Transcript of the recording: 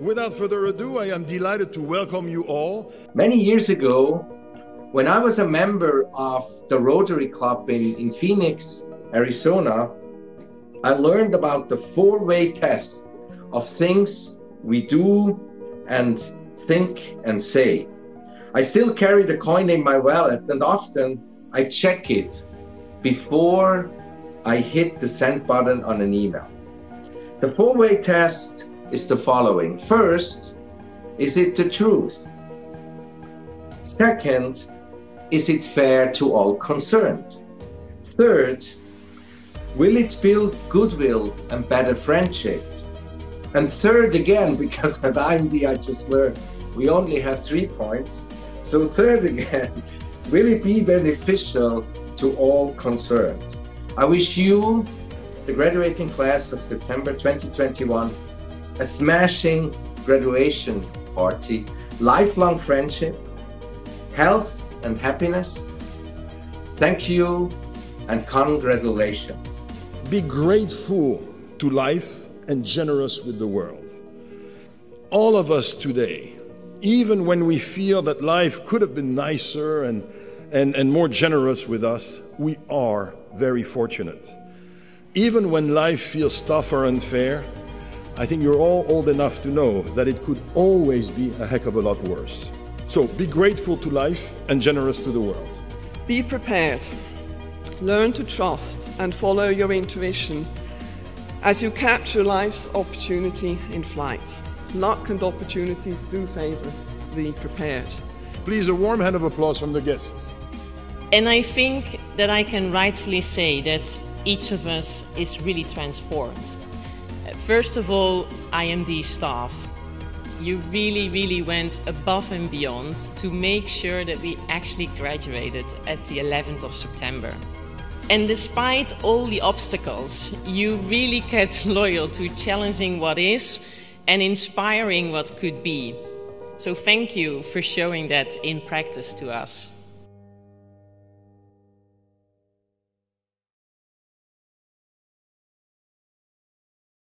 without further ado, I am delighted to welcome you all. Many years ago, when I was a member of the Rotary Club in Phoenix, Arizona, I learned about the four-way test of things we do and think and say. I still carry the coin in my wallet, and often I check it before I hit the send button on an email. The four-way test is the following. First, is it the truth? Second, is it fair to all concerned? Third, will it build goodwill and better friendship? And third again, because at IMD I just learned we only have 3 points. So third again, will it be beneficial to all concerned? I wish you, the graduating class of September 2021, a smashing graduation party, lifelong friendship, health and happiness. Thank you and congratulations. Be grateful to life and generous with the world. All of us today, even when we feel that life could have been nicer and more generous with us, we are very fortunate. Even when life feels tough or unfair, I think you're all old enough to know that it could always be a heck of a lot worse. So be grateful to life and generous to the world. Be prepared. Learn to trust and follow your intuition as you capture life's opportunity in flight. Luck and opportunities do favor the prepared. Please, a warm hand of applause from the guests. And I think that I can rightfully say that each of us is really transformed. First of all, IMD staff. You really went above and beyond to make sure that we actually graduated at the 11th of September. And despite all the obstacles, you really kept loyal to challenging what is and inspiring what could be. So thank you for showing that in practice to us.